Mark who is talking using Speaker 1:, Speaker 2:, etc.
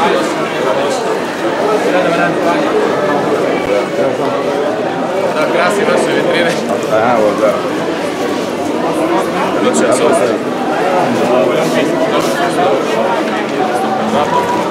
Speaker 1: Da, krasi naše vitrine.
Speaker 2: Aha, evo da.
Speaker 1: Biće,